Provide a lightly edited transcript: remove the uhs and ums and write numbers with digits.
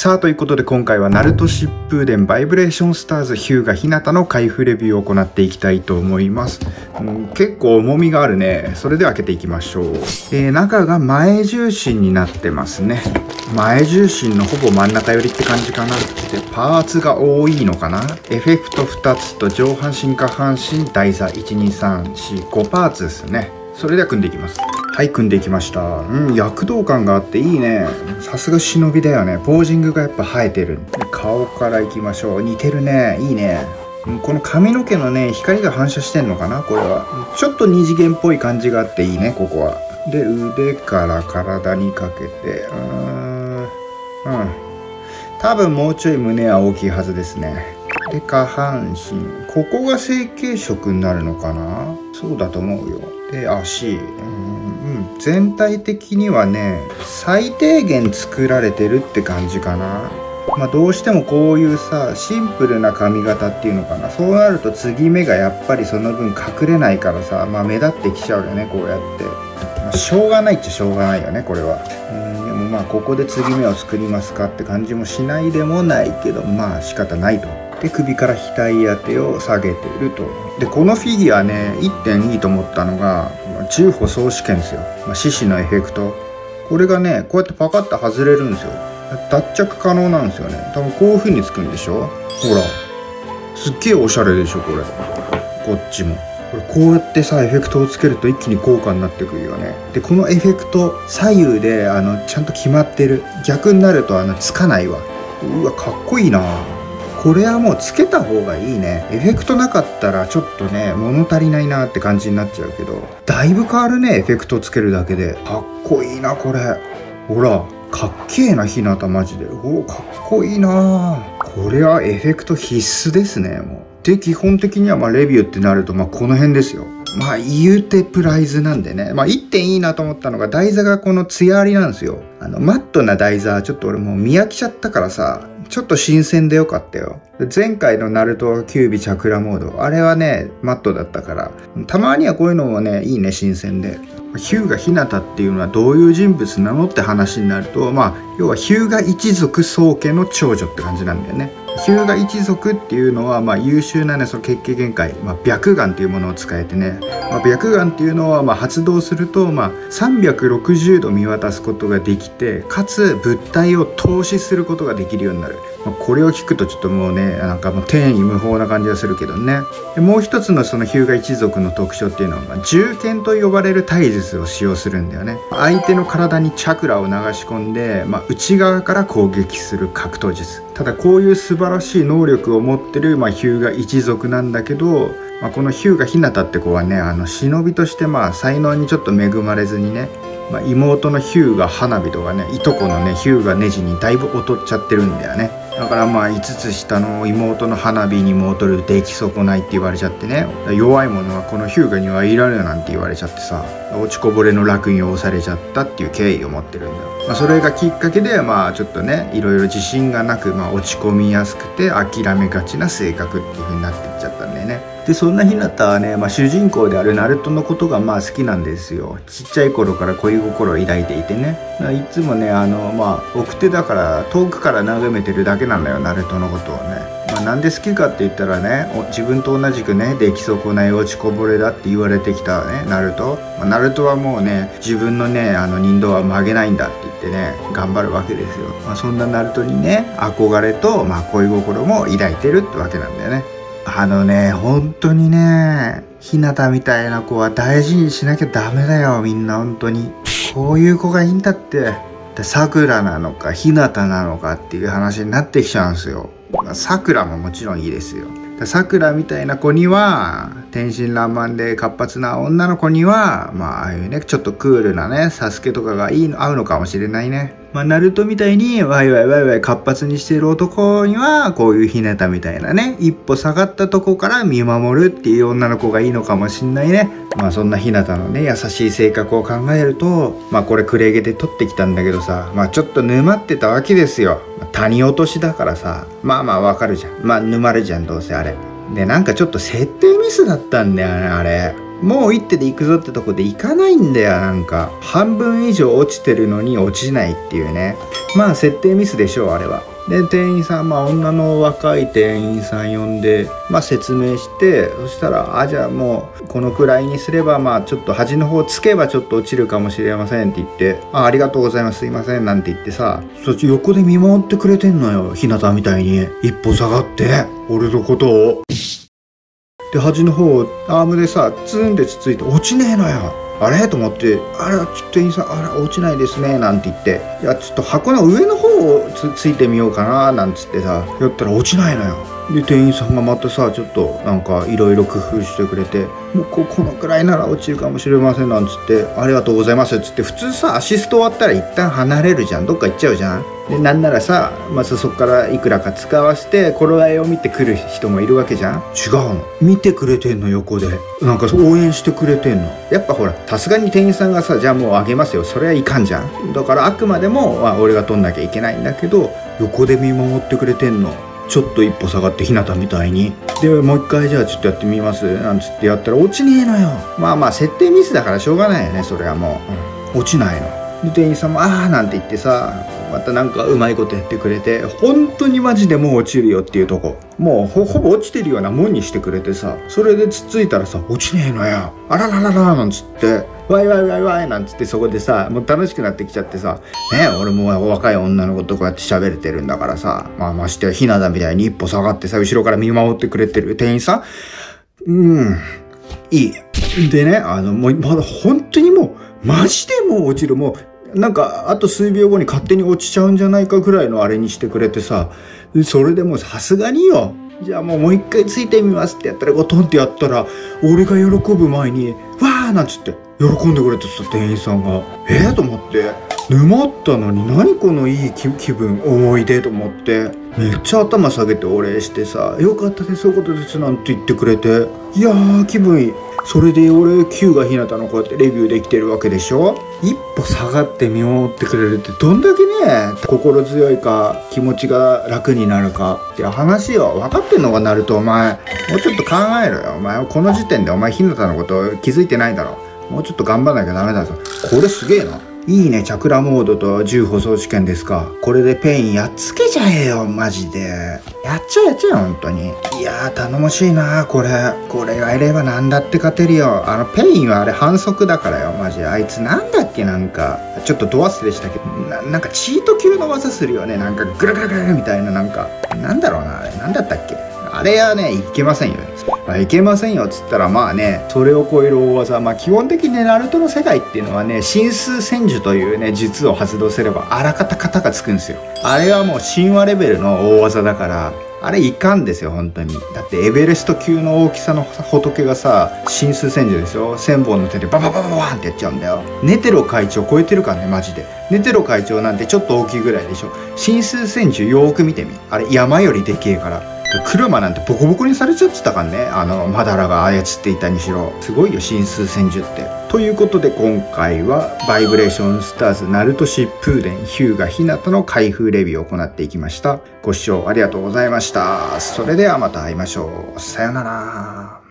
さあということで今回はナルト疾風伝バイブレーションスターズ日向ひなたの開封レビューを行っていきたいと思います。結構重みがあるね。それでは開けていきましょう。中が前重心になってますね。前重心のほぼ真ん中寄りって感じかな。でパーツが多いのかな。エフェクト2つと上半身下半身台座12345パーツですね。それでは組んでいきます。はい、組んでいきました。躍動感があっていいね。さすが忍びだよね。ポージングがやっぱ生えてる。顔からいきましょう。似てるね。いいね。この髪の毛のね、光が反射してんのかなこれは。ちょっと二次元っぽい感じがあっていいね、ここは。で、腕から体にかけて、多分もうちょい胸は大きいはずですね。で、下半身。ここが成型色になるのかな。そうだと思うよ。で、足。全体的にはね、最低限作られてるって感じかな。どうしてもこういうさ、シンプルな髪型っていうのかな。そうなると継ぎ目がやっぱりその分隠れないからさ、目立ってきちゃうよね、こうやって。しょうがないっちゃしょうがないよね、これは。でもここで継ぎ目を作りますかって感じもしないでもないけど、仕方ないと。で、首から額当てを下げてると。で、このフィギュアね、1点いいと思ったのが、重歩総試験ですよ。獅子のエフェクト。これがね、こうやってパカッと外れるんですよ。脱着可能なんですよね。多分こういう風につくんでしょ。ほら。すっげえおしゃれでしょ、これ。こっちも。これこうやってさ、エフェクトをつけると一気に高価になってくるよね。で、このエフェクト、左右で、ちゃんと決まってる。逆になると、つかないわ。うわ、かっこいいな。これはもうつけた方がいいね。エフェクトなかったらちょっとね、物足りないなって感じになっちゃうけど、だいぶ変わるね、エフェクトつけるだけで。かっこいいな、これ。ほら、かっけえな、ひなたマジで。かっこいいな。これはエフェクト必須ですね、もう。で、基本的にはレビューってなると、この辺ですよ。言うてプライズなんでね。1点いいなと思ったのが、台座がこの艶ありなんですよ。マットな台座、ちょっと俺もう見飽きちゃったからさ、ちょっと新鮮でよかったよ。前回のナルトキュービチャクラモード、あれはね、マットだったから、たまにはこういうのもね、いいね、新鮮で。日向ひなたっていうのはどういう人物なのって話になると、要は日向一族宗家の長女って感じなんだよね。日向一族っていうのは、優秀なね、その血気限界、白眼っていうものを使えてね、白眼っていうのは、発動すると、360度見渡すことができて、かつ物体を透視することができるようになる。これを聞くとちょっともうね、もう天衣無縫な感じがするけどね。でもう一つのその日向一族の特徴っていうのは、銃剣と呼ばれる体術を使用するんだよね。相手の体にチャクラを流し込んで、内側から攻撃する格闘術。ただこういう素晴らしい能力を持ってる、日向一族なんだけど、この日向ひなたって子はね、忍びとして才能にちょっと恵まれずにね、妹の日向花火とかね、いとこのね、日向ねじにだいぶ劣っちゃってるんだよね。だから5つ下の妹の花火にも劣る出来損ないって言われちゃってね、弱い者はこの日向にはいられるなんて言われちゃってさ、落ちこぼれの楽園を押されちゃったっていう経緯を持ってるんだよ。それがきっかけでちょっとね、いろいろ自信がなく、落ち込みやすくて諦めがちな性格っていう風になってっちゃったんだよね。で、そんなひなたはね、主人公であるナルトのことが好きなんですよ。ちっちゃい頃から恋心を抱いていてね。いつもね、奥手だから遠くから眺めてるだけなんだよ、ナルトのことをね。なんで好きかって言ったらね、自分と同じくね、出来損ない落ちこぼれだって言われてきたね、ナルト。ナルトはもうね、自分のね、人道は曲げないんだって言ってね、頑張るわけですよ。そんなナルトにね、憧れと、恋心も抱いてるってわけなんだよね。本当にね、ひなたみたいな子は大事にしなきゃダメだよ、みんな本当に。こういう子がいいんだって。さくらなのか、ひなたなのかっていう話になってきちゃうんですよ。さくらももちろんいいですよ。さくらみたいな子には、天真爛漫で活発な女の子には、ああいうね、ちょっとクールなね、サスケとかが合うのかもしれないね。ナルトみたいにワイワイワイワイ活発にしている男には、こういうひなたみたいなね、一歩下がったとこから見守るっていう女の子がいいのかもしんないね。そんなひなたのね、優しい性格を考えると、これクレゲで取ってきたんだけどさ、ちょっと沼ってたわけですよ。谷落としだからさ、わかるじゃん。沼るじゃん、どうせあれ。で、ちょっと設定ミスだったんだよね、あれ。もう一手で行くぞってとこで行かないんだよ。半分以上落ちてるのに落ちないっていうね。設定ミスでしょう、あれは。 で店員さん、女の若い店員さん呼んで、説明して、そしたらじゃあもうこのくらいにすればちょっと端の方つけばちょっと落ちるかもしれませんって言って、ありがとうございます、すいませんなんて言ってさ、そっち横で見守ってくれてんのよ、日向みたいに一歩下がって俺のことを。で端の方アームでさツーンでつついて落ちねえのよ。あれと思って、ちょっと店員さん、落ちないですねなんて言って、いやちょっと箱の上の方をついてみようかななんつってさやったら落ちないのよ。で店員さんがまたさちょっとなんかいろいろ工夫してくれて、もうこのくらいなら落ちるかもしれませんなんつって、ありがとうございますっつって、普通さアシスト終わったら一旦離れるじゃん、どっか行っちゃうじゃん。でなんならさそこからいくらか使わして頃合いを見てくる人もいるわけじゃん。違うの、見てくれてんの、横でなんか応援してくれてんの。やっぱほらさすがに店員さんがさじゃあもうあげますよ、それはいかんじゃん。だからあくまでも、俺が取んなきゃいけないんだけど、横で見守ってくれてんの。ちょっと一歩下がって日向みたいに。でもう一回じゃあちょっとやってみますなんつってやったら落ちねえのよ。設定ミスだからしょうがないよね、それはもう、落ちないの。で店員さんもなんて言ってさまたなんかうまいことやってくれて、本当にマジでもう落ちるよっていうとこ、もうほぼ落ちてるようなもんにしてくれてさ、それでつっついたらさ落ちねえのよ。あららららなんつってワイワイワイワイなんつって、そこでさもう楽しくなってきちゃってさ、俺も若い女の子とこうやって喋れてるんだからさ、ましてやひなだみたいに一歩下がってさ後ろから見守ってくれてる店員さん、いい。でねもうまだ本当にもうマジでもう落ちる、もうなんかあと数秒後に勝手に落ちちゃうんじゃないかぐらいのあれにしてくれてさ、それでもうさすがによ、じゃあもう一回ついてみますってやったらゴトンってやったら、俺が喜ぶ前にわーなんつって喜んでくれてさ、店員さんがと思って、沼ったのに何このいい気分思い出と思って、めっちゃ頭下げてお礼してさ、よかったです、そういうことですなんて言ってくれて、いやー気分いい。それで俺 Q がひなたのこうやってレビューできてるわけでしょ。一歩下がって見守ってくれるってどんだけね心強いか気持ちが楽になるかって話よ。分かってんのかなると、お前もうちょっと考えろよ。お前この時点でお前ひなたのこと気づいてないだろ。もうちょっと頑張んなきゃダメだぞ。これすげえな。いいね、チャクラモードと銃舗装試験ですか。これでペインやっつけちゃえよ、マジで。やっちゃえ、本当に。いやー、頼もしいなこれがいればなんだって勝てるよ。ペインはあれ反則だからよ、マジ。あいつなんだっけ、なんか、ちょっとド忘れしたけど、なんかチート級の技するよね。なんかグラグラグラみたいな、なんか、なんだろうな、あれ。なんだったっけ。あれはね、いけませんよ。いけませんよっつったらそれを超える大技、基本的にね、ナルトの世界っていうのはね、神数戦術というね、術を発動すればあらかた型がつくんですよ。あれはもう神話レベルの大技だから、あれいかんですよ、本当に。だってエベレスト級の大きさの仏がさ、神数戦術ですよ。1000本の手でバババババーンってやっちゃうんだよ。ネテロ会長超えてるからね、マジで。ネテロ会長なんてちょっと大きいぐらいでしょ。神数戦術よーく見てみ。あれ山よりでけえから。車なんてボコボコにされちゃってたからね、マダラが操っていたにしろ。すごいよ、神数戦術って。ということで今回はバイブレーションスターズナルト疾風伝ヒューガひなたの開封レビューを行っていきました。ご視聴ありがとうございました。それではまた会いましょう。さよなら。